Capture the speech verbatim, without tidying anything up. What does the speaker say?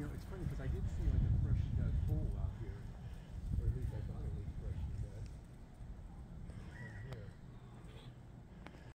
You know, it's funny because I did see like a fresh uh, coal out